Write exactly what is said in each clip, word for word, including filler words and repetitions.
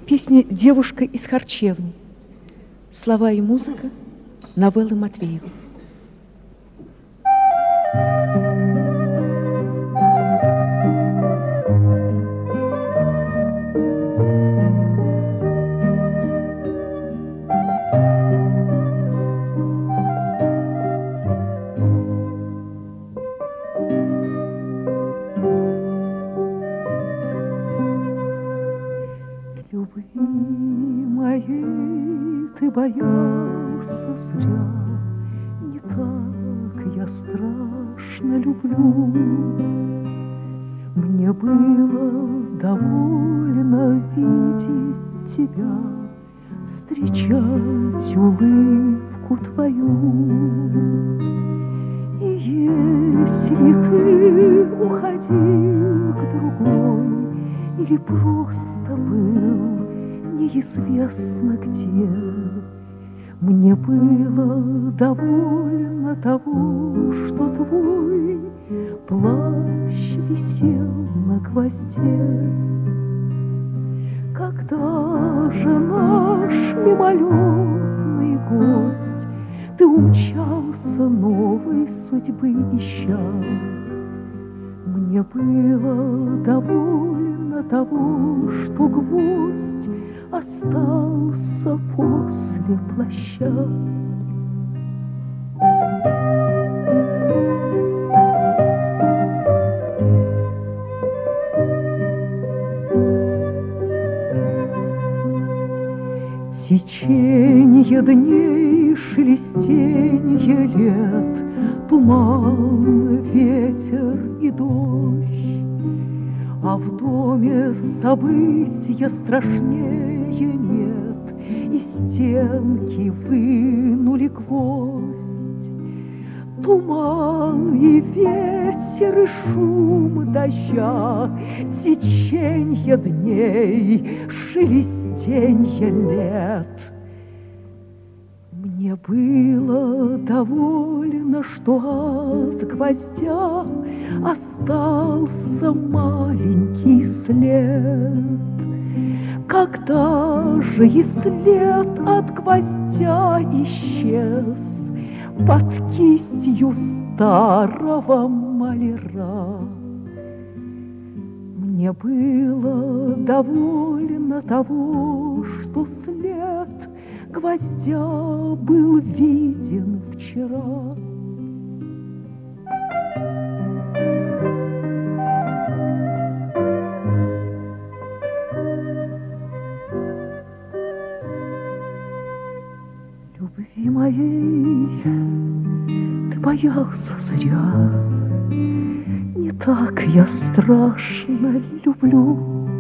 Песня «Девушка из харчевни». Слова и музыка Новеллы Матвеевой. Ты боялся зря, не так я страшно люблю. Мне было довольно видеть тебя, встречать улыбку твою. И если ты уходил к другой или просто был неизвестно где, мне было довольно того, что твой плащ висел на гвозде. Когда же наш мимолетный гость, ты умчался новой судьбы ища, мне было довольно того, что гвоздь остался после плаща. Течение дней, шелестенье лет, туман, ветер и дождь, а в доме события страшнее нет, и стенки вынули гвоздь. Туман и ветер и шум дождя, теченье дней, шелестенье лет. Мне было довольно, что от гвоздя остался маленький след. Когда же и след от гвоздя исчез под кистью старого маляра, мне было довольно того, что след гвоздя был виден вчера. Любви моей ты боялся зря, не так я страшно люблю.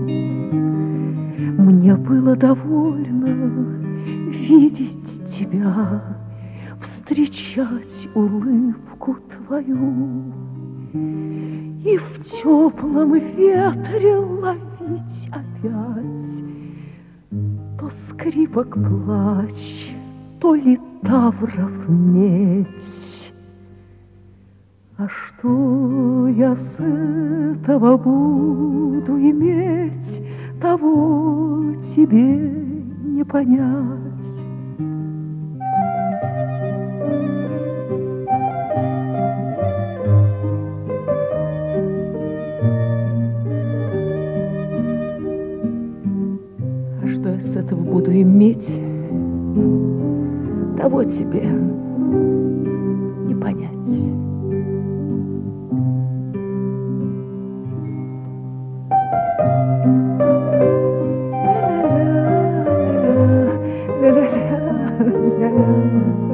Мне было довольно видеть тебя, встречать улыбку твою и в теплом ветре ловить опять то скрипок плач, то литавров медь. А что я с этого буду иметь, того тебе не понять. А что я с этого буду иметь, того тебе не понять. La la la la la la.